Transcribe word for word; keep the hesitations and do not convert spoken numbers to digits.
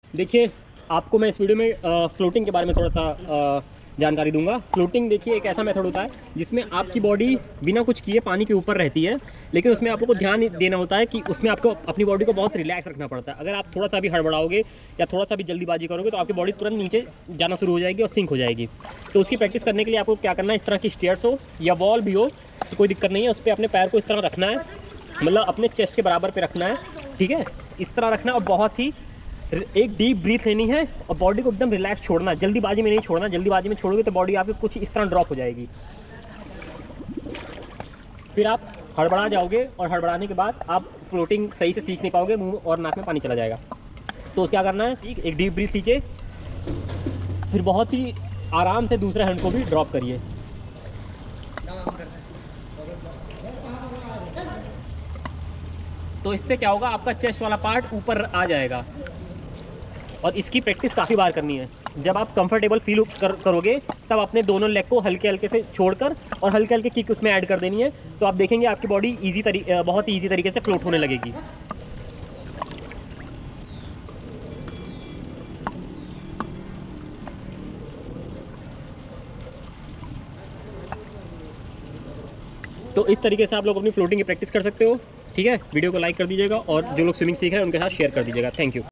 देखिए, आपको मैं इस वीडियो में फ्लोटिंग के बारे में थोड़ा सा जानकारी दूंगा। फ्लोटिंग देखिए एक ऐसा मेथड होता है जिसमें आपकी बॉडी बिना कुछ किए पानी के ऊपर रहती है, लेकिन उसमें आप लोग को ध्यान देना होता है कि उसमें आपको अपनी बॉडी को बहुत रिलैक्स रखना पड़ता है। अगर आप थोड़ा सा भी हड़बड़ाओगे या थोड़ा सा भी जल्दीबाजी करोगे तो आपकी बॉडी तुरंत नीचे जाना शुरू हो जाएगी और सिंक हो जाएगी। तो उसकी प्रैक्टिस करने के लिए आपको क्या करना है, इस तरह की स्टेयर्स हो या वॉल भी हो तो कोई दिक्कत नहीं है, उस पर अपने पैर को इस तरह रखना है, मतलब अपने चेस्ट के बराबर पे रखना है, ठीक है, इस तरह रखना है और बहुत ही एक डीप ब्रीथ लेनी है और बॉडी को एकदम रिलैक्स छोड़ना, जल्दीबाजी में नहीं छोड़ना। जल्दीबाजी में छोड़ोगे तो बॉडी आपकी कुछ इस तरह ड्रॉप हो जाएगी, फिर आप हड़बड़ा जाओगे और हड़बड़ाने के बाद आप फ्लोटिंग सही से सीख नहीं पाओगे, मुंह और नाक में पानी चला जाएगा। तो क्या करना है, ठीक, एक डीप ब्रीथ लीजिए, फिर बहुत ही आराम से दूसरे हैंड को भी ड्रॉप करिए। तो इससे क्या होगा, आपका चेस्ट वाला पार्ट ऊपर आ जाएगा। और इसकी प्रैक्टिस काफ़ी बार करनी है। जब आप कंफर्टेबल फील कर, करोगे तब अपने दोनों लेग को हल्के हल्के से छोड़कर और हल्के हल्के किक उसमें ऐड कर देनी है। तो आप देखेंगे आपकी बॉडी इजी तरीके बहुत ही ईजी तरीके से फ्लोट होने लगेगी। तो इस तरीके से आप लोग अपनी फ्लोटिंग की प्रैक्टिस कर सकते हो, ठीक है। वीडियो को लाइक कर दीजिएगा और जो लोग स्विमिंग सीख रहे हैं उनके साथ शेयर कर दीजिएगा। Thank you.